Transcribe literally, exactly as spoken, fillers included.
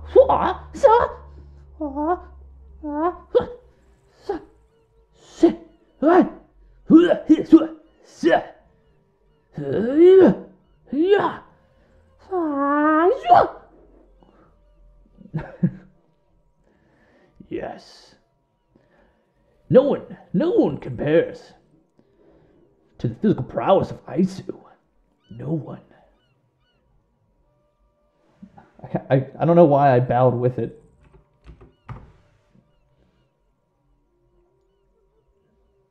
Hua, sa, hua, ah, huh, sa, se, ah, hua, hi, hua, sa, ya, ya, ah, ya. Yes. No one, no one compares to the physical prowess of Aisu. No one. I, I, I don't know why I bowed with it.